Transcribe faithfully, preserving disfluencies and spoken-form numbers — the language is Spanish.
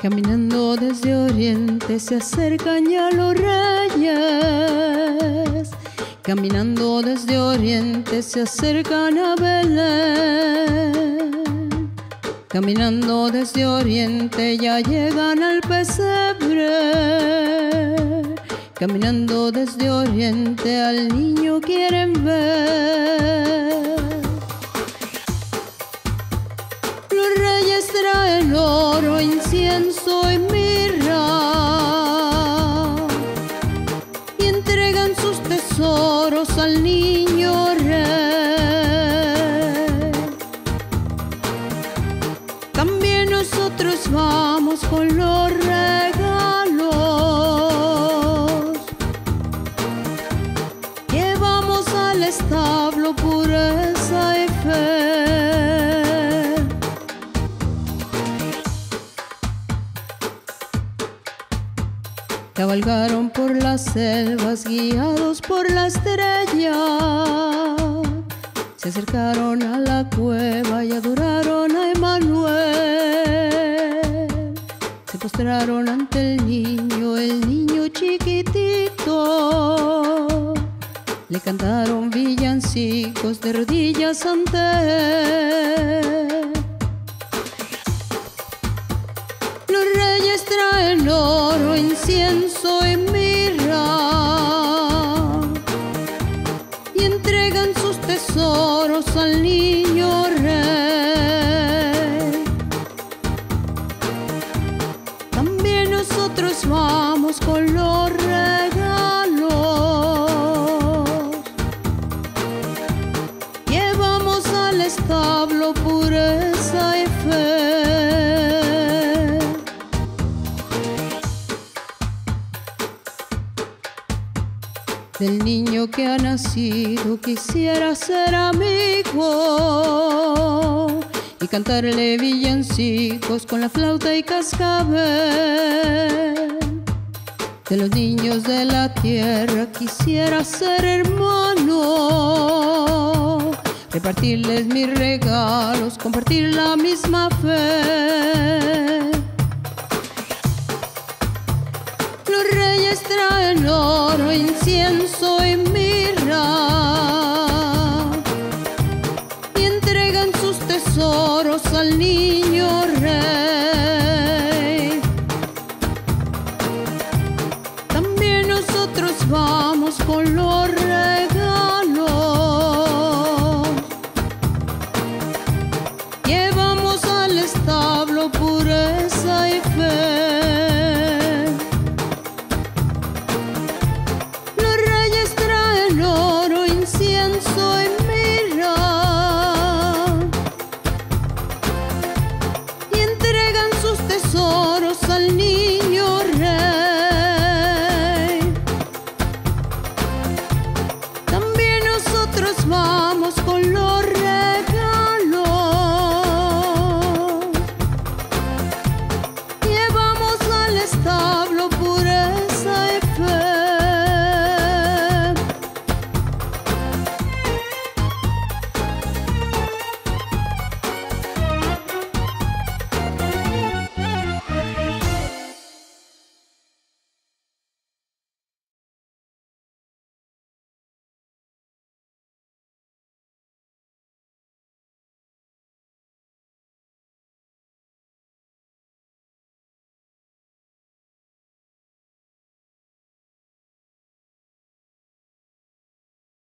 Caminando desde Oriente se acercan ya los reyes. Caminando desde Oriente se acercan a Belén. Caminando desde Oriente ya llegan al pesebre. Caminando desde Oriente al niño quieren ver. Los reyes traen oro, incienso y mirra y entregan sus tesoros al niño rey. También nosotros vamos con los regalos, llevamos al establo pureza y fe. Cabalgaron por las selvas guiados por la estrella. Se acercaron a la cueva y adoraron a Emmanuel. Se postraron ante el niño, el niño chiquitito. Le cantaron villancicos de rodillas ante él. Los reyes traen oro, incienso y mirra y entregan sus tesoros al niño rey. También nosotros vamos con los regalos, llevamos al establo pureza y fe. Del niño que ha nacido quisiera ser amigo y cantarle villancicos con la flauta y cascabel. De los niños de la tierra quisiera ser hermano, repartirles mis regalos, compartir la misma fe. Los reyes traen oro, incienso y mirra y entregan sus tesoros al niño rey. También nosotros vamos con los